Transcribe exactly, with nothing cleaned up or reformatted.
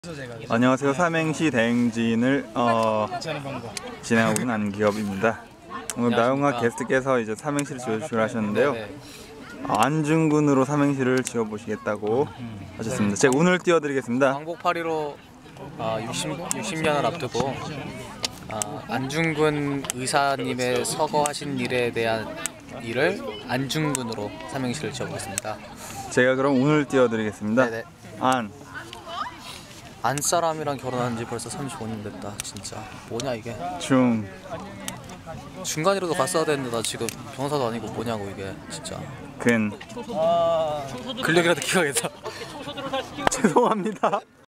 안녕하세요. 삼행시 대행진을 어, 진행하고 있는 안기업입니다. 오늘 나영아 게스트께서 이제 삼행시를 지어주시려 하셨는데요. 어, 안중근으로 삼행시를 지어보시겠다고 하셨습니다. 제가 운을 띄워드리겠습니다. 왕복팔이로 어, 육십, 육십 년을 앞두고 어, 안중근 의사님의 서거하신 일에 대한 일을 안중근으로 삼행시를 지어보겠습니다. 제가 그럼 운을 띄워드리겠습니다. 네네. 안 안사람이랑 결혼한 지 벌써 삼십오 년 됐다. 진짜 뭐냐 이게. 중 중간이라도 갔어야 되는데 나 지금 병사도 아니고 뭐냐고 이게 진짜. 근 근력이라도 키워야겠다. 죄송합니다.